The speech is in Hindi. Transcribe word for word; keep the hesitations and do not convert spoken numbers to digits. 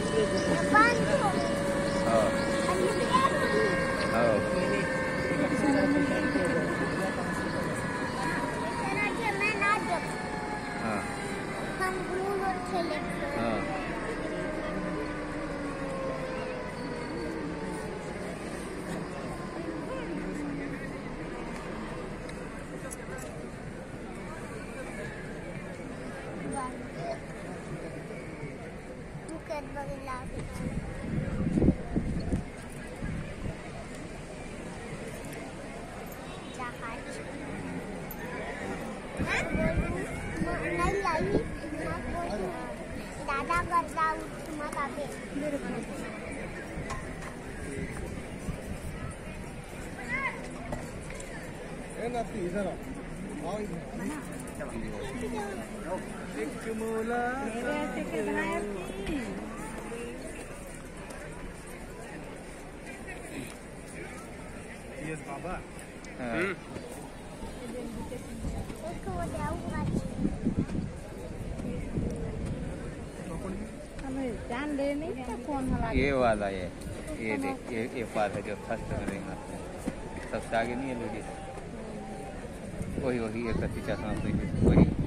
दादा करता मत आते ए नाती इधर आओ आओ इधर एक मुला ऐसे के बनाया यस बाबा हम्म इसको वो जाऊंगा जान दे नहीं तो फोन हला ये वाला ये ये देख ये ये पास है जो फर्स्ट में रहेगा सबसे आगे नहीं है लेडीज वही वही एक चश्मा वही